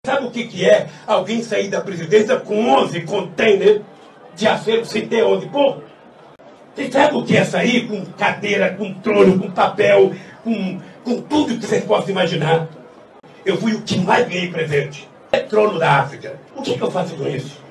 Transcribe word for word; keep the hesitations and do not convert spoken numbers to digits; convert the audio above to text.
Sabe o que, que é alguém sair da presidência com onze containers de acervo sem ter onde pôr? Você sabe o que é sair com cadeira, com trono, com papel, com, com tudo que vocês possam imaginar? Eu fui o que mais ganhei presente. É trono da África. O que, que eu faço com isso?